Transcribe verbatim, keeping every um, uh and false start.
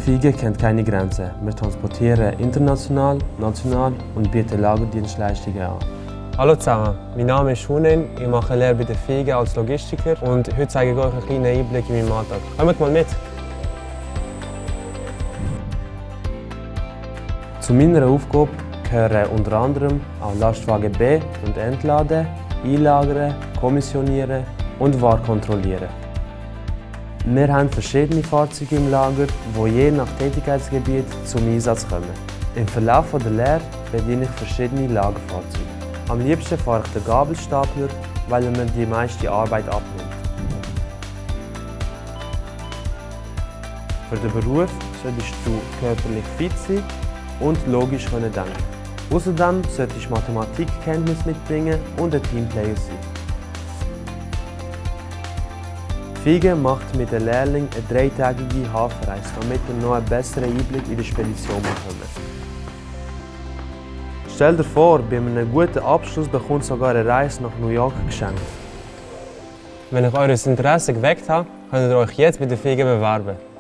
Fiege kennt keine Grenzen. Wir transportieren international, national und bieten Lagerdienstleistungen an. Hallo zusammen, mein Name ist Hunen, ich mache eine Lehre bei der Fiege als Logistiker und heute zeige ich euch einen kleinen Einblick in meinen Alltag. Kommt mal mit! Zu meiner Aufgabe gehören unter anderem auch Lastwagen B- und Entladen, Einlagern, Kommissionieren und Ware kontrollieren. Wir haben verschiedene Fahrzeuge im Lager, die je nach Tätigkeitsgebiet zum Einsatz kommen. Im Verlauf der Lehre bediene ich verschiedene Lagerfahrzeuge. Am liebsten fahre ich den Gabelstapler, weil er mir die meiste Arbeit abnimmt. Für den Beruf solltest du körperlich fit sein und logisch können denken. Außerdem solltest du Mathematikkenntnis mitbringen und ein Teamplayer sein. Fiege macht mit den Lehrlingen eine dreitägige Hafenreise, damit ihr noch einen besseren Einblick in die Spedition bekommt. Stell dir vor, bei einem guten Abschluss bekommt sogar eine Reise nach New York geschenkt. Wenn ich euer Interesse geweckt habe, könnt ihr euch jetzt bei der Fiege bewerben.